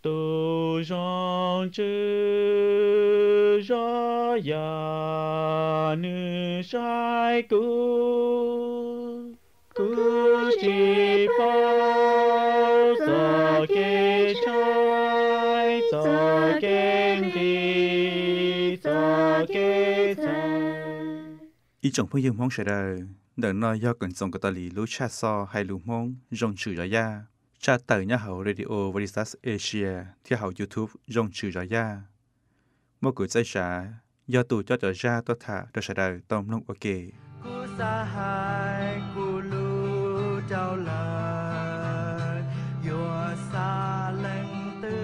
tu rong chư ra ya nữ sai cu cu chi bao giờ kê trái giờ kê đi giờ kê trái ý chồng phương dương mong sẽ đời đợi nói do cần dòng của tà lì lũ cha so hay lũ mong rong chữ rõ ya cha tờ nhà hậu radio Veritas Asia theo hậu YouTube rong chữ rõ ya một cuộc giải trả do tù cho trở ra tôi thả cho sẽ đời tôm nông ok Cú sa hai cú lu trao lời Yua sa lên tư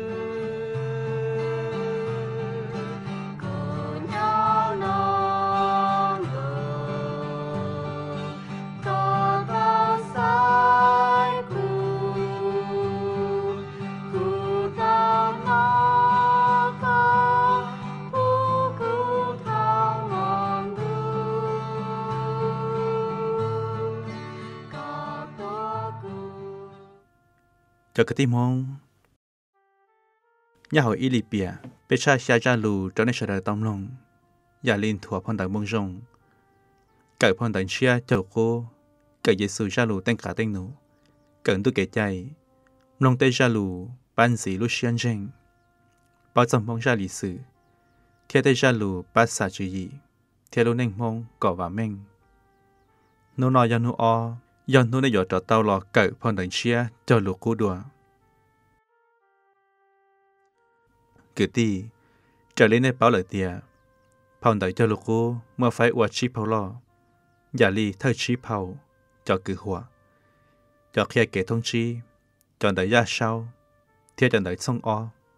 Cô nhau non đồ Có ta sai cú Cú ta ngó có Cú thao ngon đu cho cái tim mong nhà hậu Ilipia bé cha xa ra lù cho nên sẽ đời tôm nông nhà liên thua phong tầng mông rong cởi phong tầng chia cho cô cởi Giêsu ra lù tên cả tên nụ cởi tôi kể chạy nông tây ra lù ban sĩ lúc xiên rèn bao dòng mong ra lịch sử theo tây ra lù ba xả chữ gì theo lúc nên mong cỏ và men nô nói do o do nô này trò tao lò cởi phong tầng chia cho lù cô đùa cứ ti trở lên đây bảo lời tiệt phong tầng cho lù cô mà phải uất chi phao lòอย่าลีเท่าชี้เผาจอกือหัวจอเคียเกทงชีจอนเดย่าเช้าเทียจอนเดส่งอ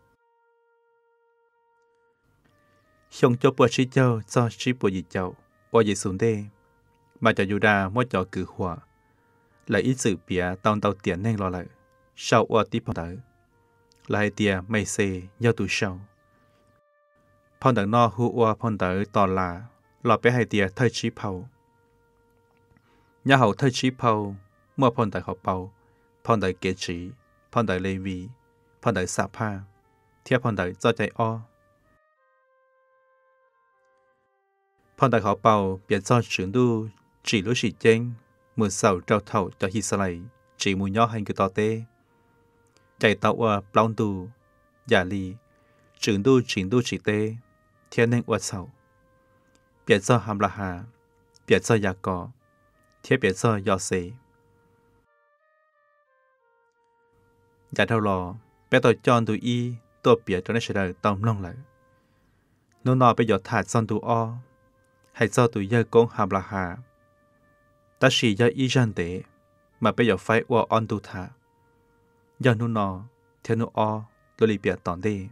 ชงจบปวดชี้เจ้าจอชี้ปวดยีเจ้าปวดยีสุนเดมาจากยูดามั่วจอกือหัวและอีสื่อเปียตอนเตาเตียนแน่งรอเลยเช้าอวดที่พอเตอลายเตียไม่เซยาตูเช้าพอนเตอนอหัวพอนเตอตอนลาหลอไปให้เตียเท่าชี้เผาnhà hậu thay chí phao mua phong đại học bầu phong đại kế trí phong đại lê vi phong đại sạp ha theo phong đại do chạy o phong đại học bầu biết do trưởng đu chỉ lúc chỉ chênh mưa sầu trao thầu cho hi sa lầy chỉ mùi nhỏ hành cứ to tê chạy tàu ở plong tu giả lì trưởng đu chỉ tê theo nên ở sầu biết do hàm là hà biết do già cỏ thiết biệt sơ do xì giả thâu lò bé tôi chọn tụi y tôi biệt cho nó sẽ đời tông lông lại nó nói bây giờ thả son tụi o hay do tụi giờ cũng hàm là hà ta chỉ do y dân tế mà bây giờ phải qua on tụi thả do nó nói theo nó o tôi lì biệt tòn đi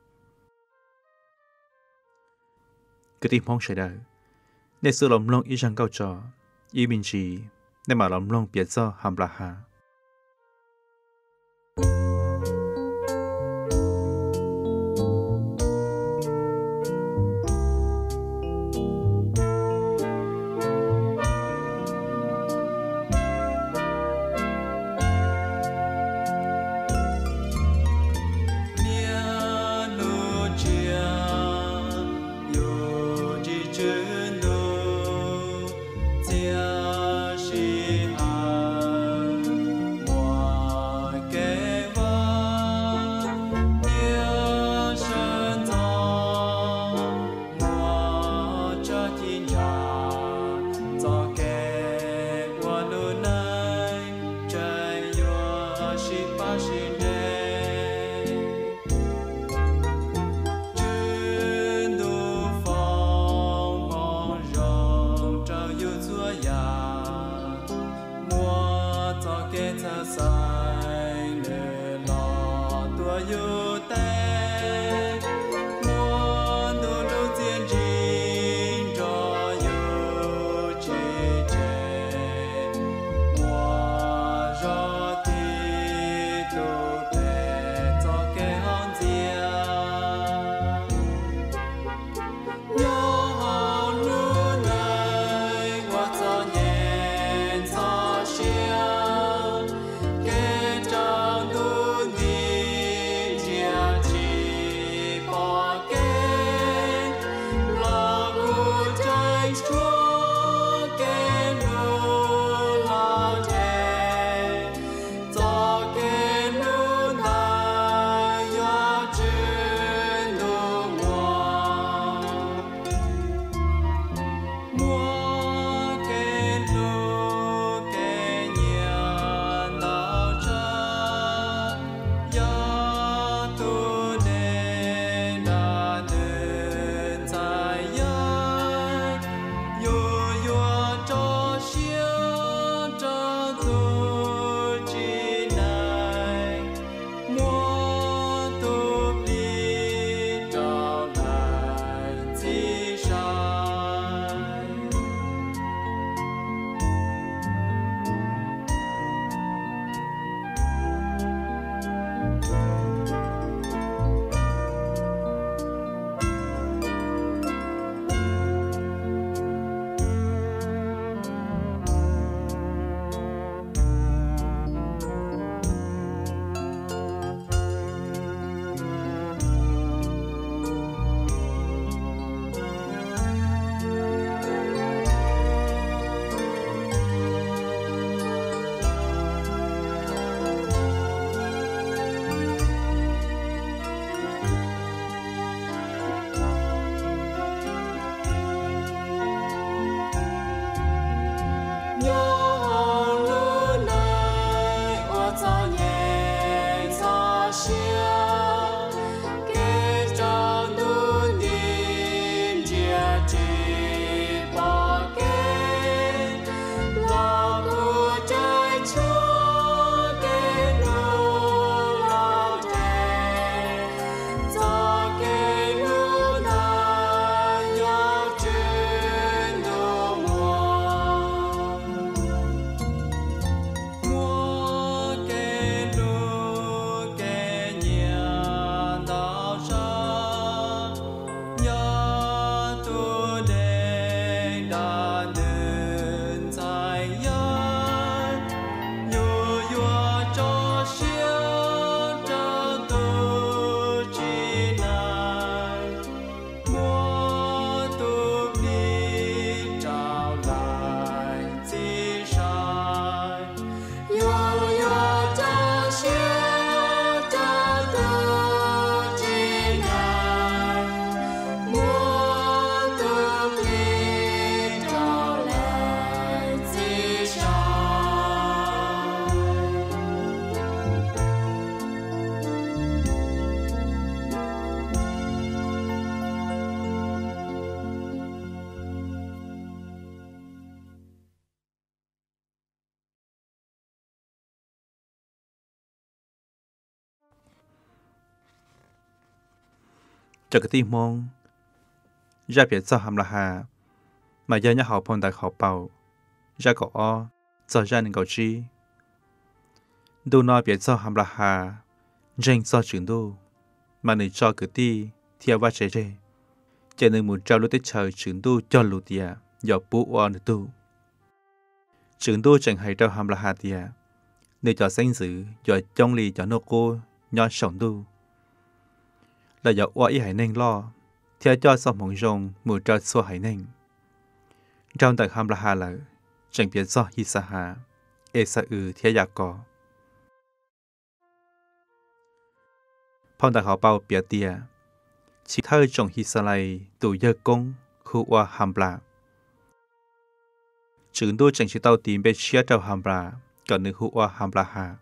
cứ tìm mong sẽ đời nên sự lòng lông y dân cao trò y minh chỉ nên mà lòng lông biết do hàm là hà จะกระตีมองยาเปียเจ้าหำละหามาเยอะยาหอพงแต่ขอเป่ายาเกาะอ้อเจ้าย่าหนึ่งเกาจีดูนอเปียเจ้าหำละหาเร่งเจ้าจึงดูมาหนึ่งจอกระตีเทียว่าเจเจเจหนึ่งหมุนเจ้าลุติเชยจึงดูจอนลุเตียหยอกปูอ้อหนึ่งดูจึงดูจังให้เจ้าหำละหาเตียในจอเส้นสือหยอกจงลีจอนโก้ยอดส่งดูlà do qua ý hải nên lo theo cho xong mong rong mùi cho xua hải nên trong tầng ham là hà lợi chẳng biết do hi sa hà e sa theo giả cỏ phong tầng họ bao bịa tia chỉ thơ trong hi sa lai tù dơ công khu qua ham là chứng đôi chẳng chỉ tao tìm bên chia trao ham là còn nữ khu qua ham là hà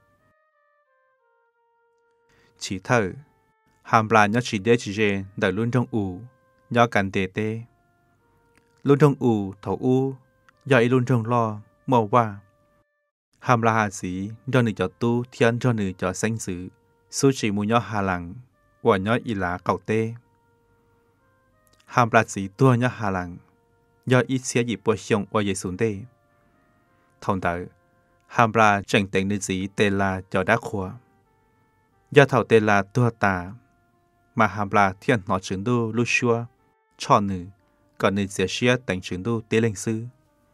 chỉ thơ hàm là nhớ chỉ để chỉ rèn đợi luôn trong ủ do cảnh tê tê luôn trong ủ thầu u do ý luôn trong lo màu qua hàm là hà sĩ do nữ cho tu thiên cho nữ cho sinh sự số chỉ muốn nhớ hà lằng và nhớ ý là cầu tê hàm là sĩ tua nhớ hà lằng do ý xé dịp bồi xong và dễ xuống tê thông tự hàm là chẳng tên nữ sĩ tê là cho đá khóa do thầu tê là tua tà mà hàm là thiên nó chứng đô lưu xua cho nữ còn nữ sẽ xia đánh chứng đô tế linh sư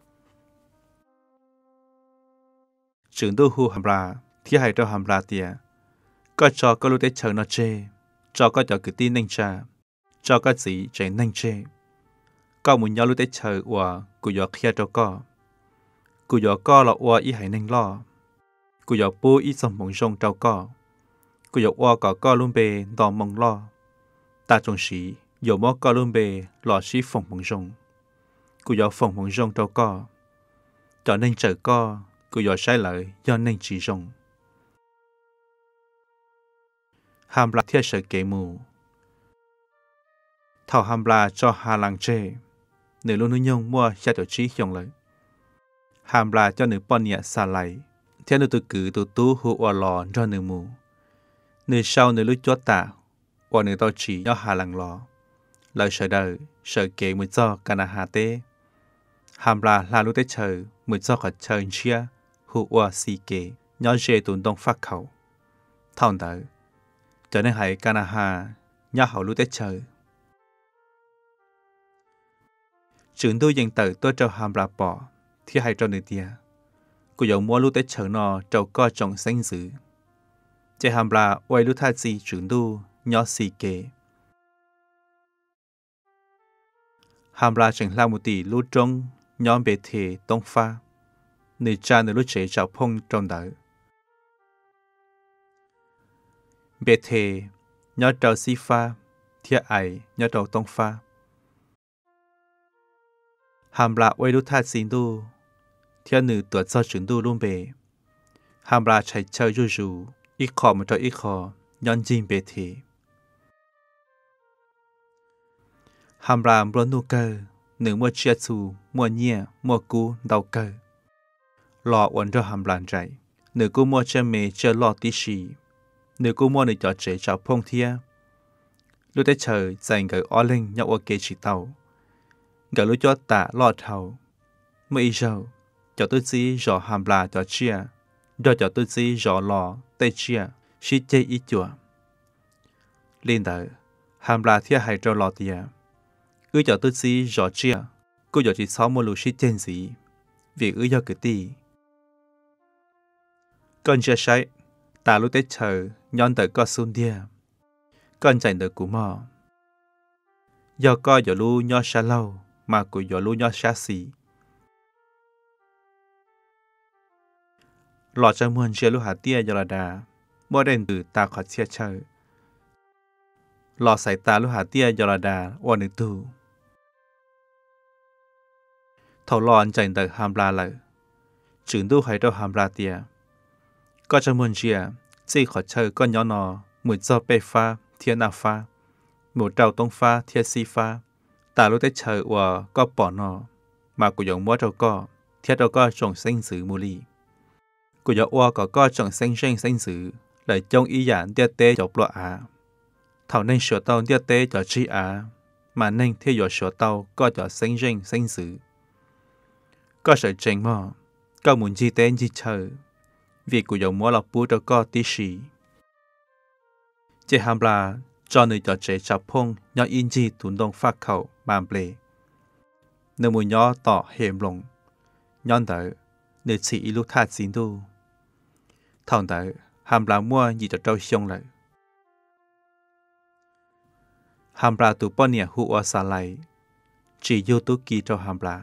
chứng đô hù hàm là thiên hay cho hàm là tìa có cho có lưu tế chờ nó chê cho có cho cứ tin nênh trà cho có gì chạy nênh chê có muốn nhau lưu tế chờ và cụ dọ kia cho cụ dọ có là và ý hay nênh lo cụ dọ bố ý xong mong rong trao cụ dọ và có luôn bề đỏ mong lo ta trong sĩ dầu mó có luôn bề lò sĩ phòng mong rong cụ dọ phòng mong rong trao cho nên chờ cụ dọ sai lợi do nên chỉ rong hàm là thiết sở kế mù thảo hàm là cho hà làng chê nữ luôn nữ nhung mua xa tổ trí dòng lợi hàm là cho nữ bọn nhẹ xa lại theo nữ tự cử tự tú hữu hòa lò cho nữ mù nữ sau nữ lúc chót tạ và nữ tao chỉ do hà làng lò lời sở đời sở kế mới cho cả nà hà tê hàm là lúc tế chờ mới cho cả chờ chia hữu hòa xì kế nhỏ dê tùn đông phát khẩu thảo đỡ cho nên hãy cả nà hà nhỏ hậu lúc tế chờ trưởng tôi dành tử tôi cho hàm là bỏ thì hãy cho nữ tia cô dòng mua lúc tế chờ nó trâu co trọng xanh dữ chạy hàm là quay lúc thay gì trưởng tôi nhỏ xì kế hàm là chẳng là một tỷ lúc trông nhỏ bề thể tông pha nữ cha nữ lúc chế chào phong trong đỡ bề thể nhỏ trâu xì pha thiết ải nhỏ trâu tông pha hàm là quay lúc thay xin tu theo nữ tuột do trưởng tu luôn bề hàm là chạy chơi rù rù ít khó mà cho ít khó nhon jin bê thì hàm làm bron nu cơ nửa mua chia su mua nhia mua cú đau cơ lọ uốn cho hàm làm chạy nửa cú mua chơi mê chơi lọ tí xì nửa cú mua nửa cho chế cho phong thia lúc đấy chờ dành cái ó linh nhậu ở kế chỉ tàu cái lúc cho tạ lọ thầu mấy giờ cho tôi xí rõ hàm là cho chia rồi cho tôi xí rõ lọ tây chia xí chơi ít chùa lên đời hàm là thia hay cho lọ tia ư cho tôi xí rõ chia cô cho chỉ sáu một lũ xí trên gì vì ư cho cái ti con chia sẻ ta lúc đấy chờ nhon tới có xuân dia con chạy được cú mò do coi giờ lu nho xa lâu mà của giờ lu nho xa xì lọ cho muôn chia lu hạt tia giờ là đà mua đèn từ ta khỏi chia chơi lọ sải ta lu hạt tia giờ là đà ôn được tu thầu lon chạy được hàm la lại trưởng tu hay đâu hàm la tia có cho muôn chia chỉ khỏi chơi con nhỏ nọ mùi do bê pha thiên à pha một trâu tông pha thiên si pha ta lúc đấy chơi và có bỏ nọ mà của giống mua trâu co thiên trâu co trồng xanh sử mù lì của giống oa có trồng xanh sử lại trong ý giản tiết tế chọc lọ à thảo nên sửa tàu tiết tế cho chi à mà nên theo dõi sửa tàu có cho xanh sử có sự tranh mò có muốn chi tên chi chơi vì của giống mua lọc bút trâu co tí xì chế hàm là cho người cho chế chập phong nhỏ in chi tuấn đông phát khẩu bàn bề nếu muốn nhỏ tỏ hiểm lồng nhon đỡ nếu chỉ lúc thắt xin tu thằng đỡ hàm là mua gì cho trâu xong lại hàm là tụ bao nhiêu hụt ở xa lại chỉ yêu tu kỳ cho hàm là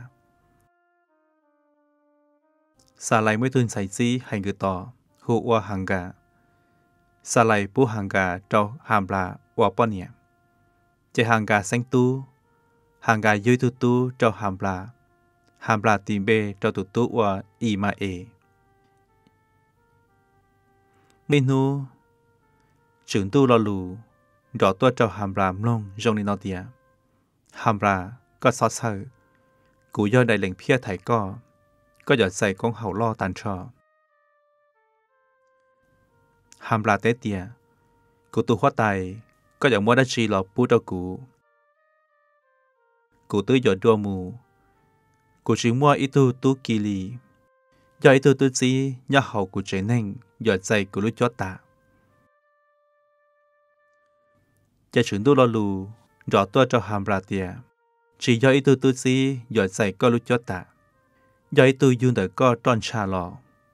xa lại mới tuân sai gì hành người tỏ hụt ở hàng gà xa lại bố hàng gà cho hàm là ở bao nhiêu chế hàng gà xanh tu hàng gà dưới tu cho hàm là tìm bê cho tu ở y mà e menu trưởng tu lo lù rõ tôi cho hàm là mông trong này nó tiệt hàm là có sót sợ cụ do đại lệnh phía thầy có giọt dày con hậu lo tàn trò hàm là tế tiệt cụ tu hóa tài có giọt mua đã chi lọ bút cho cụ tưới giọt đua mù cụ chỉ mua ít tu kỳ lì do ít tu gì nhớ hậu cụ chế nên giọt dày cụ lúc cho tạ cha trưởng tu lo lù rõ tôi cho hàm là tiệt chỉ do ít tu gì giọt dày có lúc cho tạ do ít dương đời có tròn trà lọ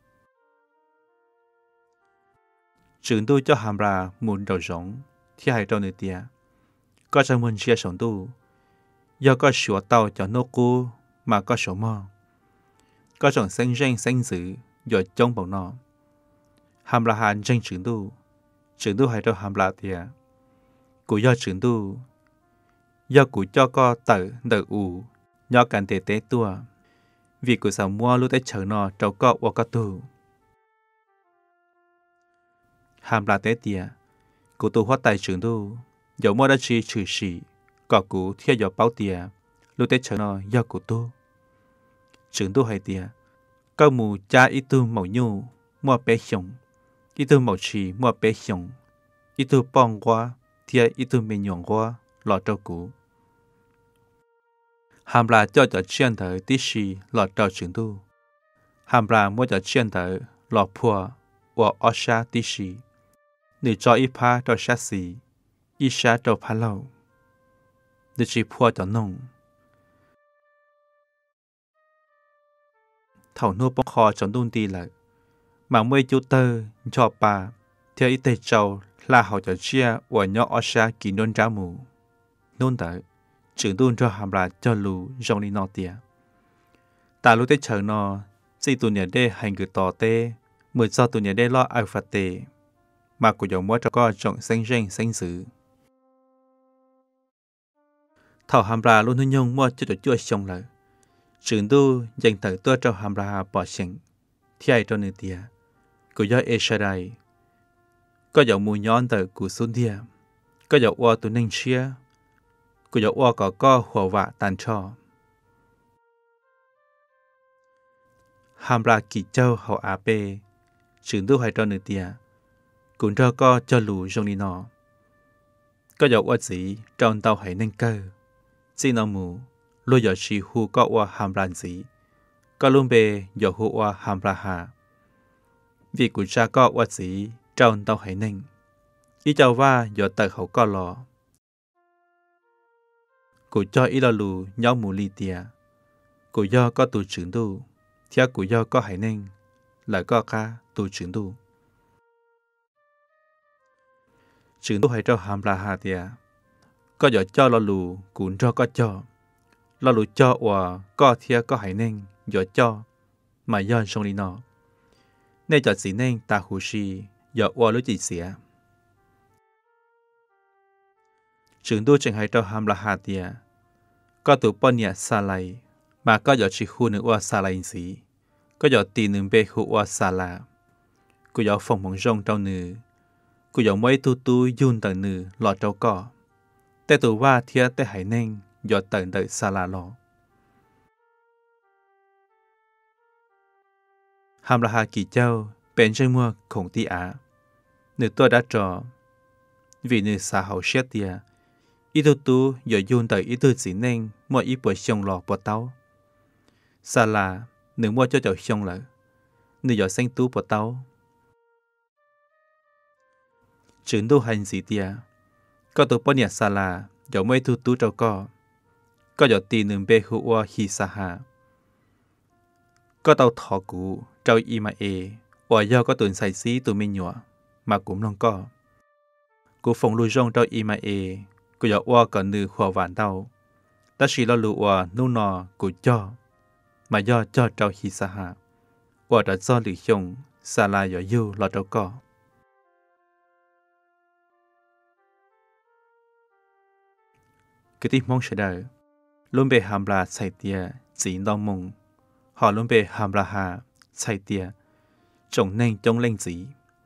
trưởng tu cho hàm là muốn đầu giống thì hay trong nơi tiệt có cho muốn chia sống tu do có sửa tàu cho nô cô mà có số mò có trồng xanh dữ do trong bầu nọ hàm là hàn tranh trưởng tu hay trong hàm là tiệt cụ do trưởng tu do cụ cho có tử đỡ ủ do cần tế tua vì cụ sao mua lúc tới chờ nọ trâu có ô có tu hàm là tế tiệt cụ tu hóa tài trưởng tu dẫu mua đã chi trừ sĩ có cụ theo dõi báo tiệt lúc tới chờ nọ do cụ tu trưởng tu hay tiệt có mù cha ít tu màu nhu mua bé hiồng ít tu màu trì mua bé hiồng ít tu bong qua thiệt ít tu mình nhọn qua lọ trâu cụ hàm là cho chiên thở tí xì lọ trâu trưởng tu hàm là mua cho chiên thở lọ phùa và ở xa tí xì nếu cho ít pha cho sát xì ít xa cho pha lâu nếu chỉ phùa cho nông thầu nô bông kho cho đun đi lại mà mấy chú tơ cho bà theo ít tây châu là họ cho chia và nhỏ ở xa kỳ nôn trả mù nôn đợi trưởng tu cho hàm là cho lù trong đi nọ tiệt ta lúc tới chờ nọ si tu nhà đê hành cứ tỏ tê mười sau tu nhà đê lo ai phạt tê mà của dòng mua cho con trồng xanh sử thảo hàm là luôn hướng nhung mua cho chua xong lại trưởng tu dành thử tôi cho hàm là bỏ sinh thì ai cho nên tiệt của do Eshadai có dạo mùi nhón từ cụ xuống thia có dạo qua tụi nên chia cụ dạo qua có hòa vạ tàn cho hàm ra kỳ châu hậu á bê trường tu hay cho nữ tia cũng cho có cho lù trong đi nọ có dạo qua gì trong tàu hay nên cơ chỉ nó mù lôi giờ chỉ hu có qua hàm ra gì có luôn bê giờ hu qua hàm ra hà vì cụ cha có qua gì trong tàu hay nên ý cháu va giờ tự hậu có lò cụ cho ý là lù nhau mù li tia cụ do có tù trưởng tu theo cụ do có hay nên lại có ca tù trưởng tu trưởng tu hay cho hàm ra hà tia có giờ cho là lù cũng cho có cho là lù cho và có theo có hay nên giờ cho mà do trong đi nọ nên cho chỉ nên ta hú si giờ qua lối chỉ xỉa trường tu chẳng hay cho hàm là hà tia có tụ bọn nhà xa lại mà có giờ chỉ khu nữ qua xa lại gì có giờ tì nữ bê khu qua xa là có giờ phòng mong rong trâu nữ có giờ mấy tu yun tờ nữ lọ trâu cỏแต่ตัวว่าเทียแต่หายเน่งยอดเตินเดยซาลาลอหามราหากี่เจ้าเป็นเจ้ามัวของตีอาหนึ่งตัวดัดจอvìหนึ่งสาหาเชียเตียอีตัวอย่าโยนเตยอีตัวสีเน่งมัวอีปวดชงหลอกปวดเต้าซาลาหนึ่งมัวเจ้าเจ้าชงเลยหนึ่งอย่าเส้นตู้ปวดเต้าจึงดูหันสีเตียก็ตัวป้อนเนี่ยซาลาเดี๋ยวไม่ตู้เจ้าก็เดี๋ยวตีหนึ่งเบหัวฮีซาฮาก็เตาถอกูเจ้าอีมาว่าย่อก็ตุนใส่ซีตัวไม่หยัวมากุมลงกูฟงลุยจงเจ้าอีมากูอยากว่าก่อนนือขวาหวานเต้าแต่ชีเรารู้ว่านู่นนอกูจ่อมาย่อเจ้าฮีซาฮาว่าจะจ่อหรือชงซาลาอย่ายู่รอเจ้าcái tí mong sẽ đời luôn bị hàm là sai tia chỉ đau mong họ luôn bị hàm là hà sai tia trồng nên trồng lên gì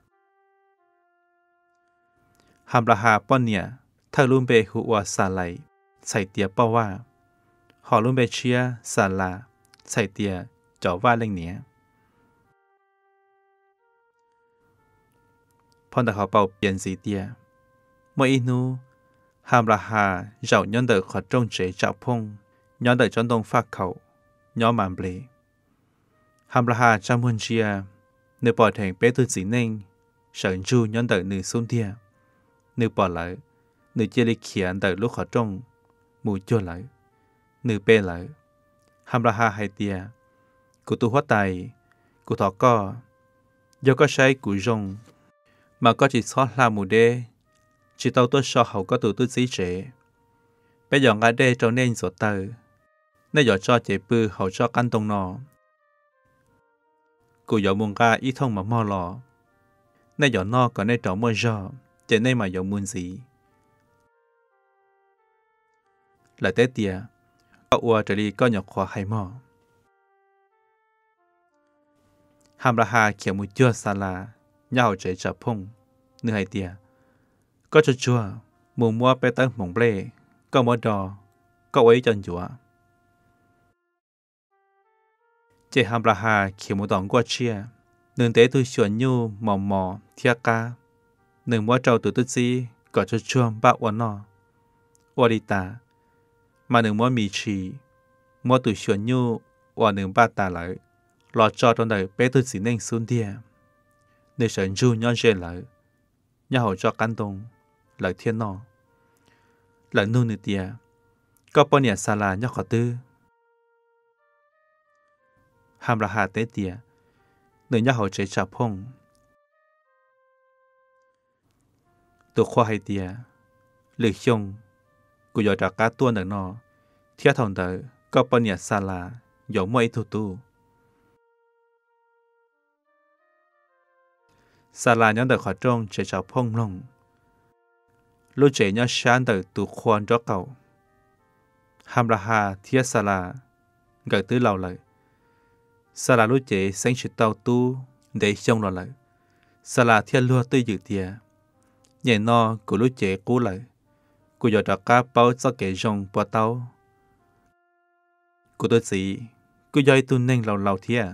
hàm là hà bao nhiêu thợ luôn bị hùa xả lại sai tia bao wa họ luôn bị chia xả là sai tia cho va lên nhẹ phong đặc họ bảo biến gì tia mỗi inu hàm là hà giàu nhân đời khỏi trong chế chạo phong nhân đời trong đông phát khẩu nhóm màn bể hàm là hà trong muôn chia nữ bỏ thành bé tư chỉ nên sợ chu nhân đời nữ xuống thia nữ bỏ lại nữ chia đi khiển đời lúc khỏi trong mùi chua lại nữ bê lại hàm là hà hay tia cụ tu hóa tài cụ thọ co do có sai cụ rong mà có chỉ xóa là mùi đê chỉ tao tôi so hậu có tụi tôi dí chế bây giờ ngay đây cho nên sổ tờ nên giờ cho chế bư hậu cho căn tông nọ cụ giờ muốn ra ít thông mà mò lò nên giờ no còn nên trọ mua giò chế nên mà giờ muốn gì lại té tia có ua trở đi có nhọc khoa hay mò hàm ra hà kiểu một chua xa là nhau chế chập phong nửa hai tia có cho chua mùa mua bé tới mỏng ble có mỏ đò có ấy chân chùa chế hàm ra hà kiểu một đòn qua chia nương tế tôi chuẩn nhu mò thia ca nương mua trâu từ tôi gì có cho chua ba uốn nọ uốn đi ta mà nương mua mì chỉ mua từ chuẩn nhu uốn nương ba ta lại lọt cho trong đời bé tôi chỉ nên xuống thia nương sơn chu nhon dễ lại nhà hậu cho căn tông lời thiên nọ lời nu nữ tia có bao nhiêu xa là nhóc khó tư hàm là hà tế tia nữ nhóc hậu chế chạp phong tụ khoa hay tia lử xong cụ dò trả cá tuôn ở nọ thiết thòng đời có bao nhiêu xa là dẫu mỗi thủ tu xa là nhóm đời khó trông chế chạp phong lông lúc chế nhau sáng đời tụ khoan cho cậu hàm là hà thiết xa là gợi tứ lâu lại xa là lúc chế sáng chỉ tàu tu để xong rồi lại xa là thiết lua tư dự tìa nhẹ no của lũ trẻ cũ lại của giờ đó cá bao cho kẻ rong bỏ tàu của tôi gì của giờ tôi nên lâu thia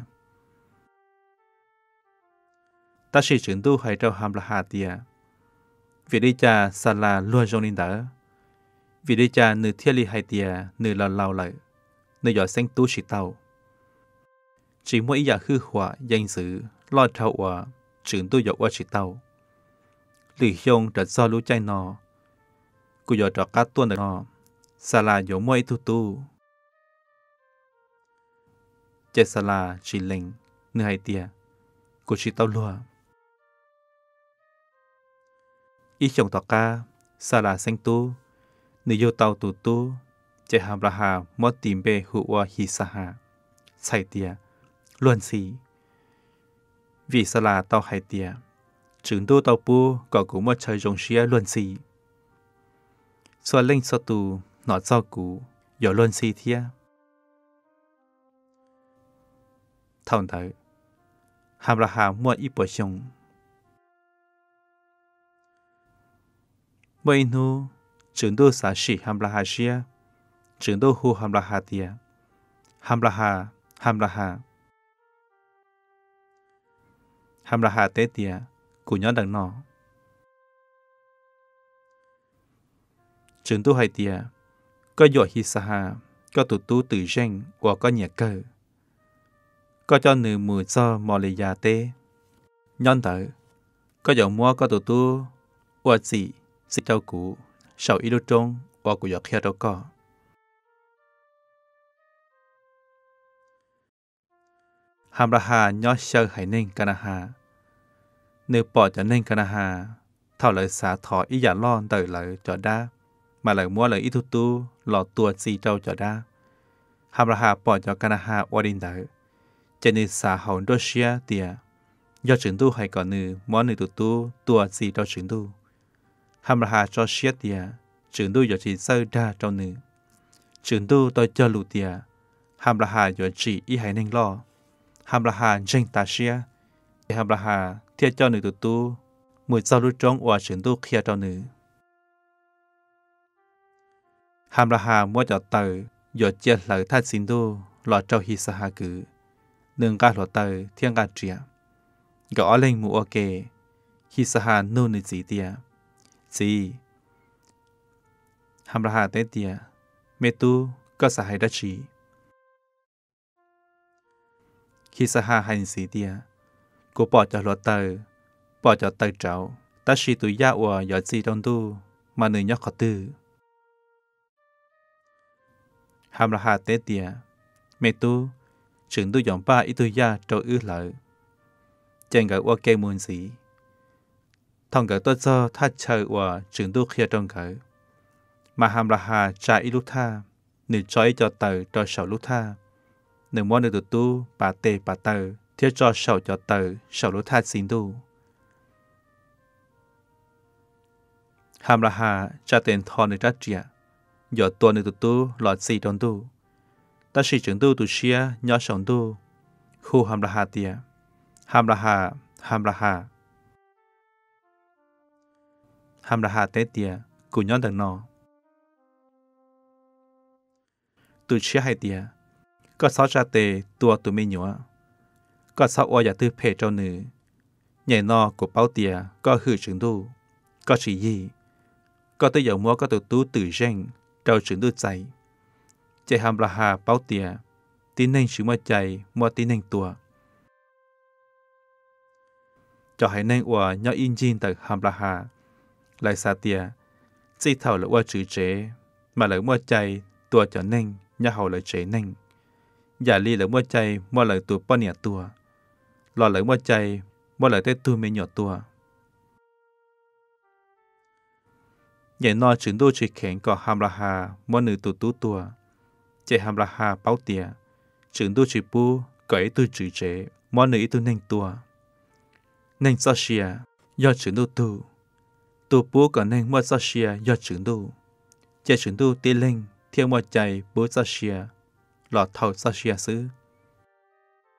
ta chỉ chuyển tu hay trao hàm là hà tia vì đi cha sa là luôn trong linh đỡ vì đi cha nửa thiên li hay tia nửa lâu lại nửa giờ sinh tu chỉ tàu chỉ mỗi giờ hư hỏa danh sử lo thâu hòa chuyển tu giờ qua chỉ tàu lì hiông đã do lũ chạy nọ của giờ đó cá tuôn nọ sa là giờ mỗi tu chạy sa là chỉ linh nửa hay tia của chỉ tàu luôn ý chồng tọt ca sa là sinh tu nửa yêu tàu tu chạy hàm ra hà mót tìm bê hữu hòa hi sa hà sai tia luôn xì vì sa là tàu hai tia trường tu tàu pu có cũng một chơi rong xia luôn xì xoa linh so tu nọ sao cũ giờ luôn xì thia thằng thở hàm ra hà mua ít bồi sung mỗi nu trường tu xã sĩ hàm ra hà xia trường tu hu hàm ra hà tia hàm ra hà tế tia của nhóm đằng nọ trường tu hai tia có giỏi hi sa hà có tụt tu tự danh và có nhẹ cơ có cho nữ mùi cho mò lì già tê nhon tờ có giỏi mua có tụt tu và gì xích trâu cũ sau ít lúc trông và của giỏi kia đâu có hàm ra hà nhó sơ hải ninh cana hà nếu bỏ cho nên cana hà thảo lợi xả thọ ý giả lo đợi lợi cho đa mà lợi mua lợi ít tu lọ tua xì trâu cho đa hàm ra hà bỏ cho cana hà qua đinh đợi cho nên xả hậu đô xia tìa do trường tu hay còn nữ mua nữ tu tua xì trâu trường tu hàm ra hà cho xia tìa trường tu giờ chỉ sơ đa trâu nữ trường tu tôi cho lụ tìa hàm ra hà giờ chỉ ý hay nên lo hàm ra hà danh ta xia hàm ra hà thiết cho nữ tu mùi sau lúc trống và trường tu kia cho nữ hàm ra hà mua cho tờ giờ chia lời thắt xin tu lọ trâu hi sa hà cử nương ca lọ tờ thiên ca trịa gõ lên mù ok hi sa hà nô nữ gì tia gì hàm ra hà tế tia mẹ tu có sa hay đã chỉ hi sa hà hành gì tia cô bỏ cho lọ tờ trâu ta chỉ tụi ya và giờ gì trong tu mà nữ nhóc khó tư hàm ra hà tế tia mẹ tu trường tu dọn ba ít tu ya trâu ư lợi chẳng gỡ qua cây muôn gì thằng gỡ tôi cho thắt chờ và trường tu kia trong gỡ mà hàm ra hà trả ít lúc tha nữ trói cho tờ cho sầu lúc tha nữ mua nữ tu bà tê bà tờ thiết cho sầu cho tờ sầu lúc tha xin tu hàm ra hà trả tiền thọ nữ trách trịa giờ tuần nữ tu lọt xì trong tu ta chỉ trường tu xia nhỏ sống tu khu hàm ra hà tia hàm ra hà tế tia của nhóm đằng nọ tu xia hai tia có sáu cha tề tua tụi mình nhỏ có sáu oa giả tư phê cho nữ nhảy nọ của bao tia có hư trường tu có chỉ gì có tới giờ mua có tụi tu tự danh trâu trường tu chạy chạy hàm ra hà bao tia tin nên sự mua chạy mua tin nên tua cho hãy nên oa nhỏ in jin từ hàm ra hà lại xa tia chỉ thầu là oa chữ chế mà lại mua chạy tua cho nên nhà hậu lại chế nên giả ly lại mua chạy mua lại tua bao nhiêu tua lò lại mua chạy mua lại tới tu mấy nhỏ tua nhảy nọ trường tu chỉ khen có hàm ra hà mua nữ tu tua chạy hàm ra hà bao tia trường tu chỉ pu cởi tu chữ chế mua nữ tu nên tua nên sao xia do trường tu pu còn nên mua sao xia do trường tu chạy trường tu tê lên thiên mua chạy bố sao xia lọ thầu sao xia xứ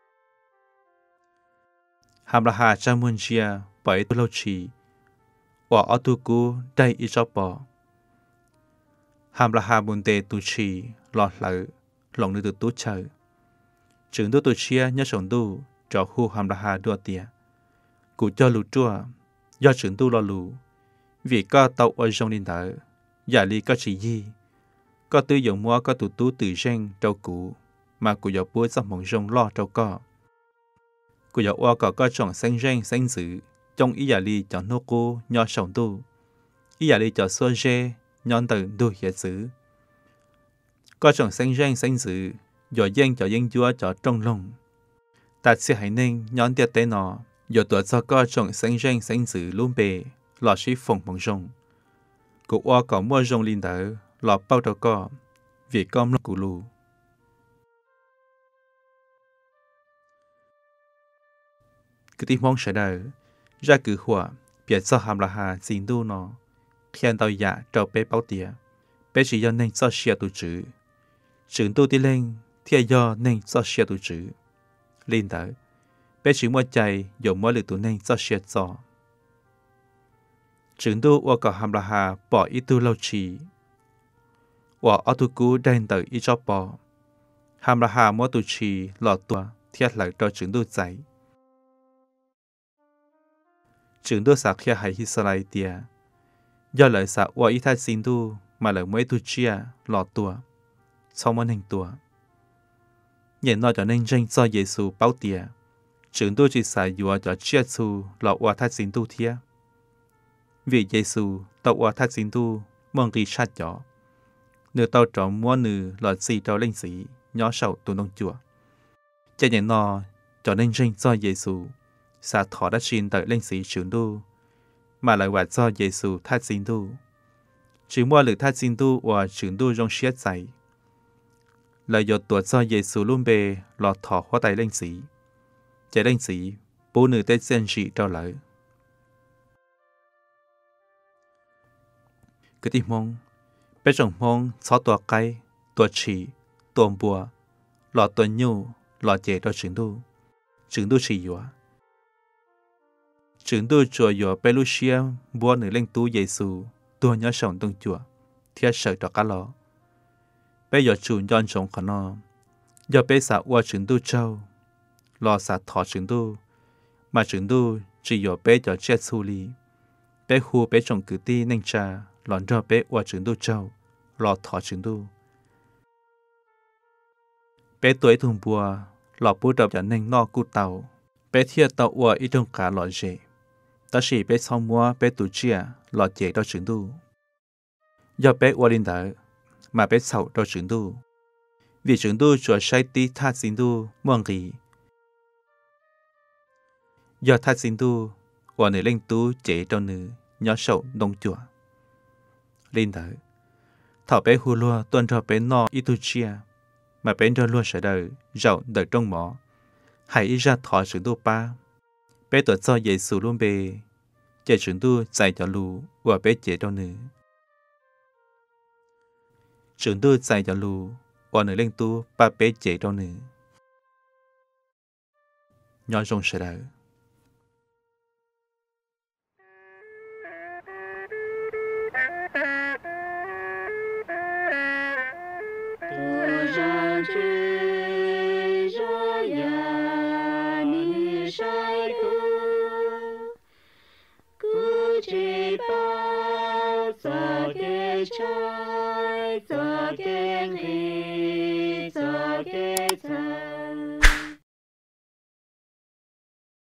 hàm ra hà cha muôn xia bởi tu lâu trì ว่าอตุกูได้อีจอบปอหามละหาบุญเตตุชีหลอดเหลอหลงนึกตุเชอจึงดูตุเชียยส่งดูจอคู่หามละหาดัวเตียกูจะรู้จัวยอดจึงดูรอรู้vì có tàu ở trong linh thở giả lý có chỉ gì có tư dụng mua có tụ tú từ gen trâu cũ mà cụ dọc búa trong mỏng rong lo trâu co cụ dọc qua có trồng xanh gen xanh dữ trong ý giả lý cho nô cô nho sòng tu ý giả lý cho xua dê nhon từ đuôi giả dữ có trồng xanh gen xanh dữ rồi dân cho dân chúa cho trong lòng ta sẽ hãy nên nhon tiệt tế nọ rồi tuổi cho có trồng xanh gen xanh dữ luôn bề lọ sĩ phòng bằng rong cụ oa có mua rong linh đỡ lọ bao đầu co vì com cụ lù cứ tìm mong sẽ đỡ ra cử hỏa biết cho hàm là hà xin đu nó khen tàu dạ trâu bé bao tía bé chỉ do nên cho xia tu chữ chữ tu đi lên thì do nên cho xia tu chữ linh đỡ bé chỉ mua chạy dùng mua lực tu nên cho xia cho chứng đô và cả hàm là hà bỏ ít tu lâu trì và ở tu cú đen tới ít cho bỏ hàm là hà mua tu trì lọt tua thiết lại cho chứng đô chạy chứng đô sạc kia hay Israel tia do lời sạc và ít thay xin tu mà lời mấy tu chia lọt tua sau mỗi hình tua nhìn nó cho nên tranh cho Giêsu bảo tia chứng đô chỉ xài dùa cho chia su lọt và thay xin tu thiết vì Giêsu tàu qua thác xin tu mong kỳ sát gió nửa tàu trộm mua nửa lọt xì trâu linh sĩ nhỏ sầu tụ nông chùa cho nên nó cho nên riêng do Giêsu xa thọ đã xin tới linh sĩ trưởng tu mà lại hoạt do Giêsu thác xin tu chỉ mua lực thác xin tu và trưởng tu trong siết dày lại do tuột do Giêsu luôn bề lọt thọ hóa tay linh sĩ chạy linh sĩ bố nửa tết sen trị trao lại cứ tìm mong bé trồng mong sáu tua cây tua chỉ tua bùa lọ tua nhu lọ chè cho trứng đu chỉ dọa trứng đu chùa dọa bé lu xia bùa nửa lên tu Giêsu tua nhớ sòng tung chùa thiết sợ cho cá lọ bé dọa chủ nhon trồng khả no do bé xả qua trứng đu trâu lọ xả thọ trứng đu mà trứng đu chỉ dọa bé cho chết su li bé khu bé trồng cử ti nên trà lọn cho bé qua trứng đu trâu lọ thọ trứng đu bé tuổi thùng bùa lọ bút đập cho nên no cú tàu bé thiệt tàu qua ít trong cả lọ dễ ta chỉ bé xong mua bé tủ chia lọ dễ cho trứng đu do bé qua linh đỡ mà bé sầu cho trứng đu vì trứng đu cho sai tí thắt xin đu mong gì do thắt xin đu qua nửa lên tú dễ cho nửa nhỏ sầu đông chùa linh đỡ thọ bé hù lúa tuân cho bé no ít tu chia mà bé cho lúa sẽ đời giàu đời trong mỏ hãy ra thọ trứng đu ba bé tuổi cho Giêsu luôn bề chạy trứng đu chạy cho lù và bé chạy cho nữ trứng đu chạy cho lù và nữ lên tu ba bé chạy cho nữ nhỏ trong sẽ đời Cho cái trái, cho cái ly, cho cái trái.